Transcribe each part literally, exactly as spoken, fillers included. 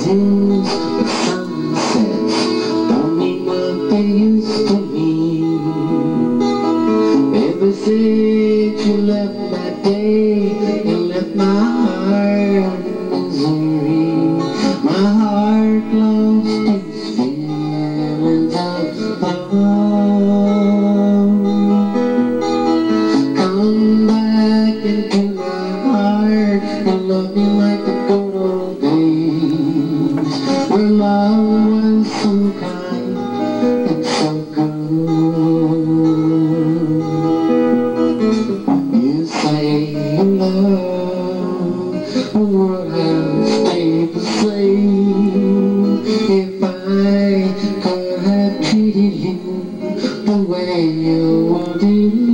sunrises, the sunsets don't mean what they used to mean. Ever since you left that day, you left my heart in misery. My heart lost its feelings of love. Come back into my heart and love me like the good old days, where love was so kind and so good. You say you love would have stayed the same if I could have treated you the way you wanted me.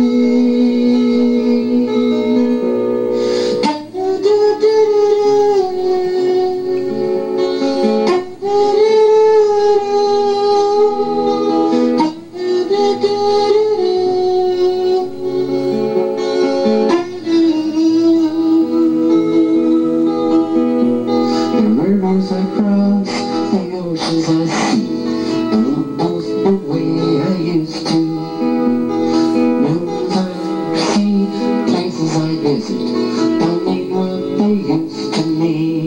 Rivers I cross, the oceans I see, don't both the way I used to. Moons I see, places I visit, don't mean what they used to mean.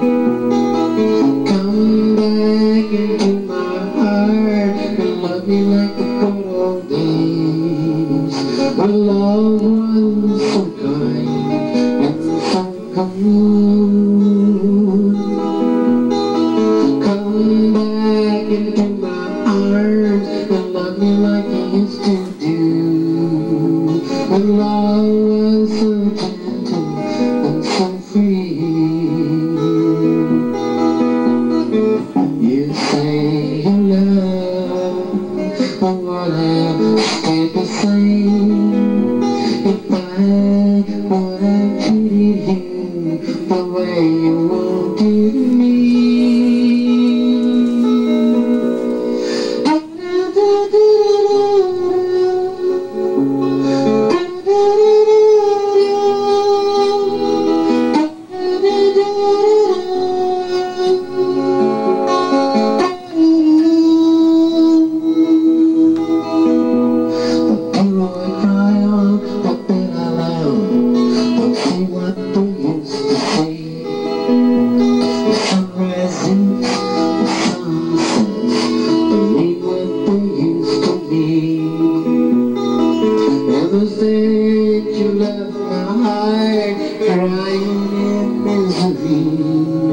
Come back into my heart and love me like the good old days, when love was so kind and so good. Into my arms and love me like you used to do, when love was so gentle and so free. You say you love would have stayed the same if I would have treated you the way you wanted me. Ever since you left my heart crying in misery.